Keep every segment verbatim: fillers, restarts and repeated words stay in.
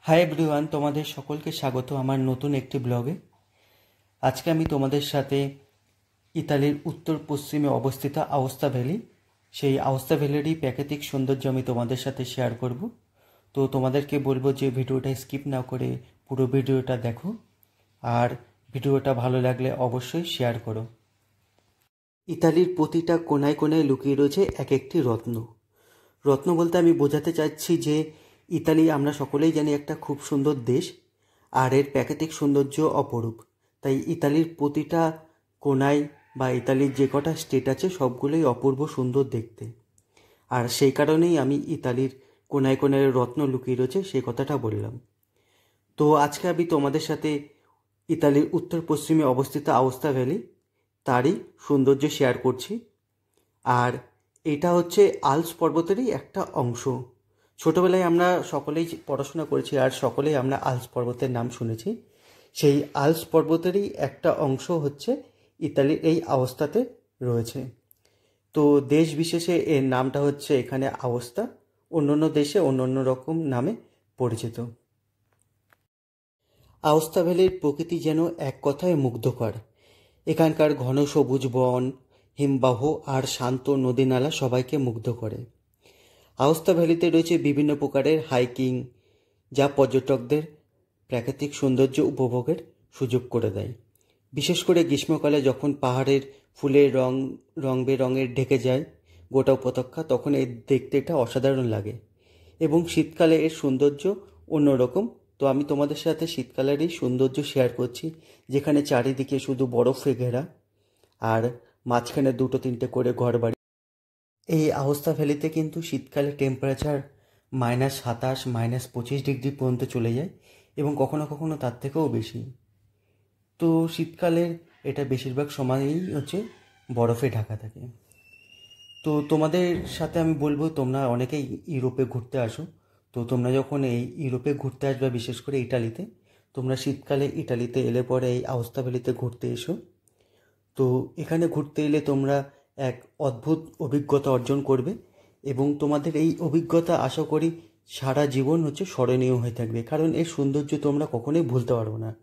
Hi everyone, তোমাদের সকলকে স্বাগত আমার নতুন একটি ব্লগে। আজকে আমি তোমাদের সাথে ইতালির উত্তর পশ্চিমে অবস্থিত আওস্তা ভ্যালি, সেই আওস্তা ভ্যালিরই প্রাকৃতিক সৌন্দর্য আমি তোমাদের সাথে শেয়ার করব। তো তোমাদেরকে বলবো যে ভিডিওটা স্কিপ না করে পুরো ভিডিওটা দেখো, আর ভিডিওটা ভালো লাগলে অবশ্যই শেয়ার করো। ইতালির প্রতিটা কোনায় কোনায় লুকিয়ে রয়েছে এক একটি রত্ন। রত্ন বলতে আমি বোঝাতে চাচ্ছি যে ইতালি আমরা সকলেই জানি একটা খুব সুন্দর দেশ, আর এর প্রাকৃতিক সৌন্দর্য অপরূপ। তাই ইতালির প্রতিটা কোনায় বা ইতালির যে কটা স্টেট আছে সবগুলোই অপূর্ব সুন্দর দেখতে, আর সেই কারণেই আমি ইতালির কোনায় কোনায় রত্ন লুকিয়ে রয়েছে সেই কথাটা বললাম। তো আজকে আমি তোমাদের সাথে ইতালির উত্তর পশ্চিমে অবস্থিত আওস্তা ভ্যালি তারই সৌন্দর্য শেয়ার করছি। আর এটা হচ্ছে আল্পস পর্বতেরই একটা অংশ। ছোটোবেলায় আমরা সকলেই পড়াশোনা করেছি আর সকলেই আমরা আল্পস পর্বতের নাম শুনেছি। সেই আল্পস পর্বতেরই একটা অংশ হচ্ছে ইতালির এই আওস্তাতে রয়েছে। তো দেশ বিশেষে এর নামটা হচ্ছে এখানে আওস্তা, অন্য অন্য দেশে অন্য অন্য রকম নামে পরিচিত। আওস্তা ভ্যালির প্রকৃতি যেন এক কথায় মুগ্ধকর। এখানকার ঘন সবুজ বন, হিমবাহ আর শান্ত নদী নালা সবাইকে মুগ্ধ করে। আওস্তা ভ্যালিতে রয়েছে বিভিন্ন প্রকারের হাইকিং, যা পর্যটকদের প্রাকৃতিক সৌন্দর্য উপভোগের সুযোগ করে দেয়। বিশেষ করে গ্রীষ্মকালে যখন পাহাড়ের ফুলের রং রং বেরঙের ঢেকে যায় গোটা উপত্যকা, তখন এর দেখতে এটা অসাধারণ লাগে। এবং শীতকালে এর সৌন্দর্য অন্যরকম। তো আমি তোমাদের সাথে শীতকালেরই সৌন্দর্য শেয়ার করছি, যেখানে চারিদিকে শুধু বরফে ঘেরা আর মাঝখানে দুটো তিনটে করে ঘরবাড়ি। এই আওস্তা ভ্যালিতে কিন্তু শীতকালে টেম্পারেচার মাইনাস সাতাশ মাইনাস পঁচিশ ডিগ্রি পর্যন্ত চলে যায়, এবং কখনো কখনো তার থেকেও বেশি। তো শীতকালের এটা বেশিরভাগ সময়ই হচ্ছে বরফে ঢাকা থাকে। তো তোমাদের সাথে আমি বলবো, তোমরা অনেকেই ইউরোপে ঘুরতে আসো। তো তোমরা যখন এই ইউরোপে ঘুরতে আসবে, বিশেষ করে ইটালিতে, তোমরা শীতকালে ইটালিতে এলে পরে এই আওস্তা ভ্যালিতে ঘুরতে এসো। তো এখানে ঘুরতে এলে তোমরা এক অদ্ভুত অভিজ্ঞতা অর্জন করবে, এবং তোমাদের এই অভিজ্ঞতা আশা করি সারা জীবন হচ্ছে স্মরণীয় হয়ে থাকবে, কারণ এর সৌন্দর্য তোমরা কখনোই ভুলতে পারবো না।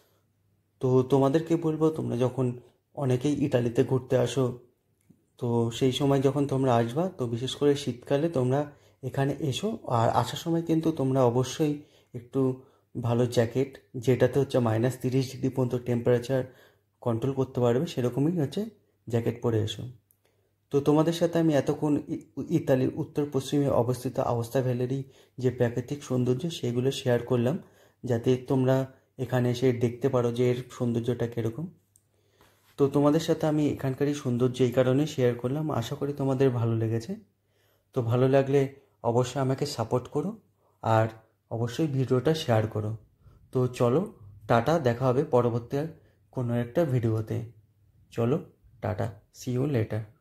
তো তোমাদেরকে বলবো, তোমরা যখন অনেকেই ইটালিতে ঘুরতে আসো, তো সেই সময় যখন তোমরা আসবা, তো বিশেষ করে শীতকালে তোমরা এখানে এসো। আর আসার সময় কিন্তু তোমরা অবশ্যই একটু ভালো জ্যাকেট, যেটাতে হচ্ছে মাইনাস তিরিশ ডিগ্রি পর্যন্ত টেম্পারেচার কন্ট্রোল করতে পারবে, সেরকমই হচ্ছে জ্যাকেট পরে এসো। তো তোমাদের সাথে আমি এতক্ষণ ইতালির উত্তর পশ্চিমে অবস্থিত আওস্তা ভ্যালিরই যে প্রাকৃতিক সৌন্দর্য সেগুলো শেয়ার করলাম, যাতে তোমরা এখানে এসে দেখতে পারো যে এর সৌন্দর্যটা কীরকম। তো তোমাদের সাথে আমি এখানকারই সৌন্দর্য এই কারণে শেয়ার করলাম। আশা করি তোমাদের ভালো লেগেছে। তো ভালো লাগলে অবশ্যই আমাকে সাপোর্ট করো, আর অবশ্যই ভিডিওটা শেয়ার করো। তো চলো, টাটা, দেখা হবে পরবর্তী কোনো একটা ভিডিওতে। চলো, টাটা, সি ইউ লেটার।